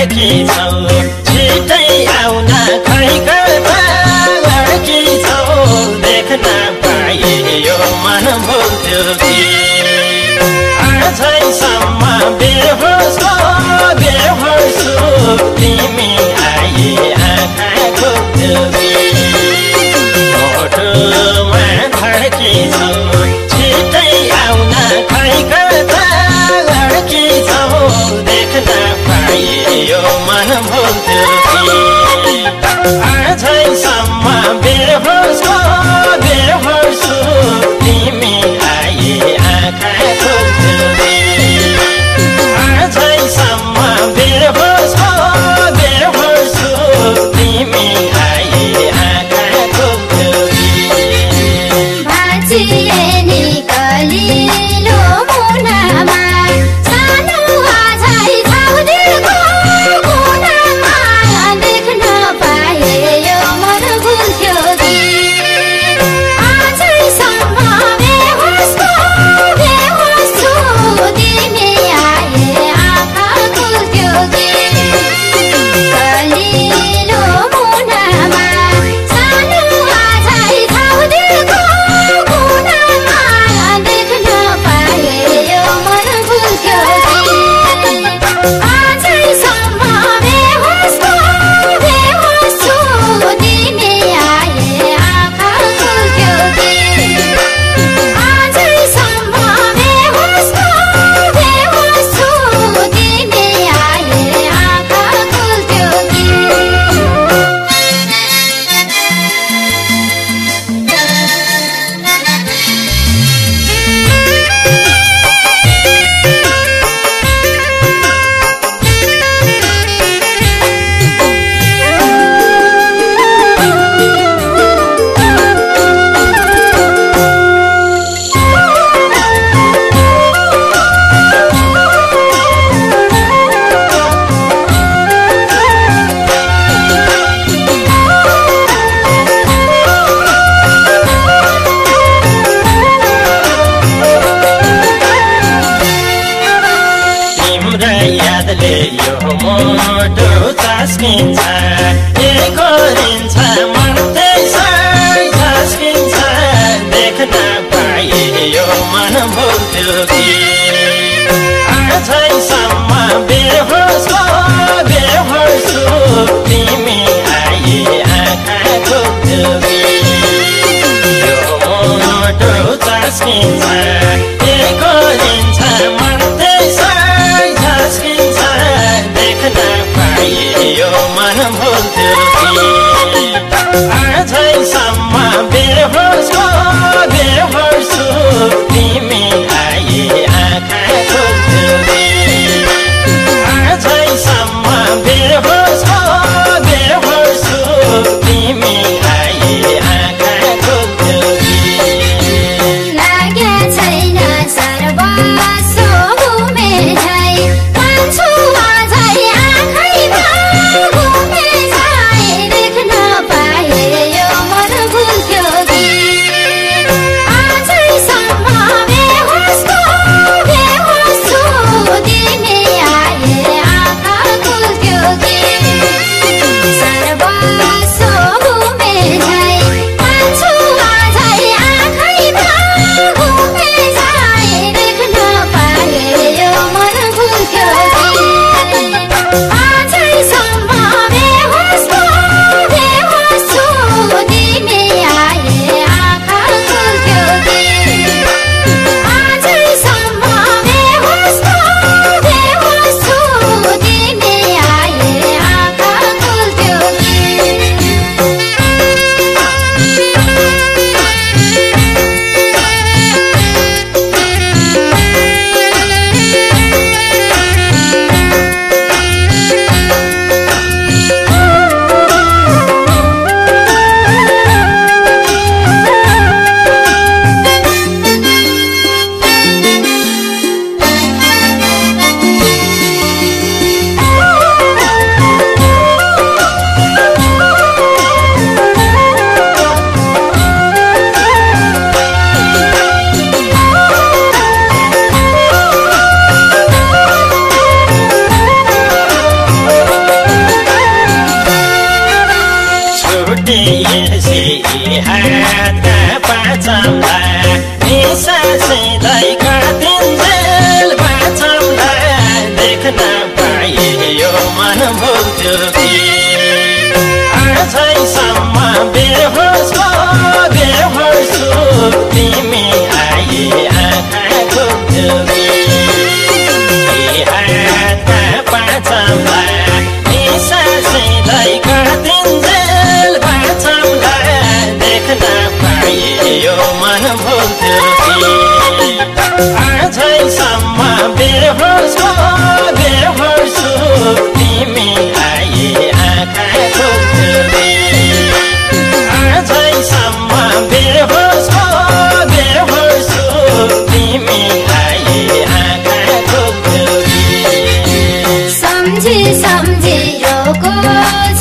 फर्की छौ छिटै आउन खै कता लड्की छौ देख्न पाए यो मन भुल्थ्यो कि आजैसम्म बेहोस तिमी आए आँखा खोज्थ्यो कि फोटोमा फर्की छौ छिटै आउन खै कता लड्की छौ देख्न पाए यो मन भुल्थ्यो कि आजैसम्म बेहोस तिमी आए आँखा खोज्थ्यो कि आजैसम्म बेहोस तिमी आए आँखा खोज्थ्यो कि भाँचिए निकलिलो मुनामा सानो आझै छाउदिलको कुनामा देख्न पाए यो मन भुल्थ्यो कि आजैसम्म बेहोस छु तिमी आए आँखा खोल्थ्यो कि कलिलो मुनामा सानो आझै छाउदिलको कुनामा देख्न पाए यो मन भुल्थ्यो कि आजैसम्म बेहोस छु तिमी आए आँखा खोल्थ्यो कि आजैसम्म बेहोस छु तिमी आए आँखा खोल्थ्यो कि तिम्रो यादले यो मोटो चस्किन्छ गरिन्छ मर्दैछ झस्किन्छ देख्न पाए यो मन भुल्थ्यो कि आजैसम्म बेहोस तिमी आए आँखा खोज्थ्यो कि यो मोटो चस्किन्छ गरिन्छ मर्दैछ झस्किन्छ देख्न पाए यो मन भुल्थ्यो कि आजैसम्म बेहोस तिमी आए आँखा खोज्थ्यो कि आजैसम्म बेहोस तिमी आए आँखा खोज्थ्यो कि लाग्या छैन सर्वस्व घुमे झै मान्छु आझै आँखैमा घुमे झै देख्न पाए दिएसी हातका पाँचौँला निसा सिँदै काटिन्जेल पाँचौँला देख्न पाए यो मन भुल्थ्यो कि आजैसम्म बेहोस छु तिमी आए आँखा खुल्थ्यो कि हातका पाँचौँला निसा सिँदै काटिन्जेल पाँचौँला देख्न पाए यो मन भुल्थ्यो कि आजैसम्म बेहोस छु तिमी आए आँखा खुल्थ्यो कि आजैसम्म बेहोस छु तिमी आए आँखा खुल्थ्यो कि सम्झी सम्झी रोको